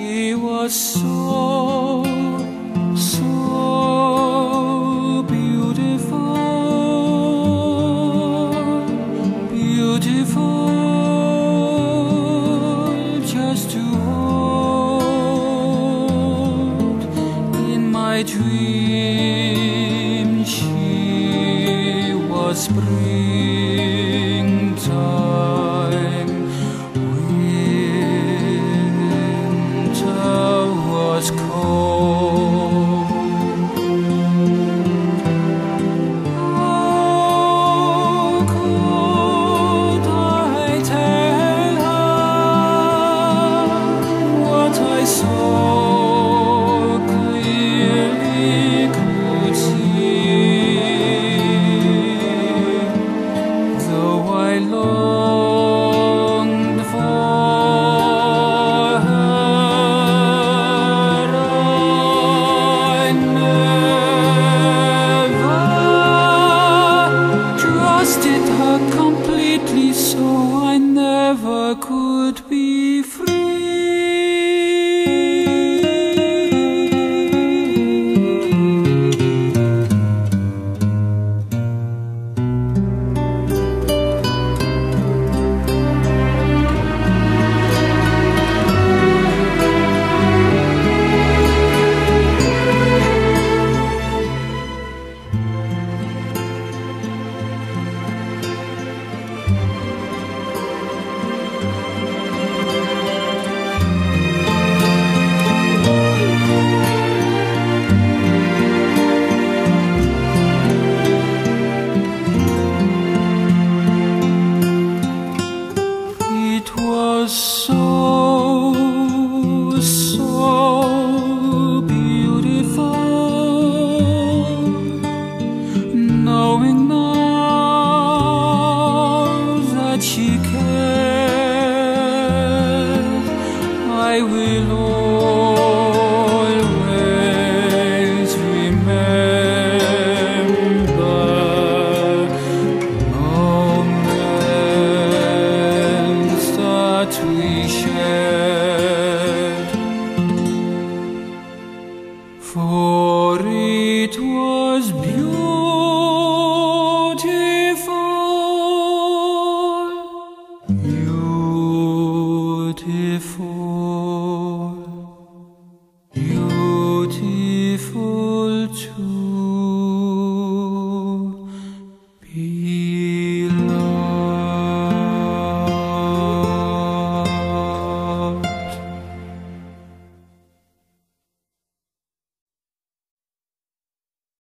She was so, so beautiful, beautiful just to hold. In my dream she was springtime, winter was cold. How could I tell her what I so clearly could see? Though I longed for her, I never trusted her completely, so I never could be free. It was so, so beautiful, knowing now that she cares. I will always remember moments that we share.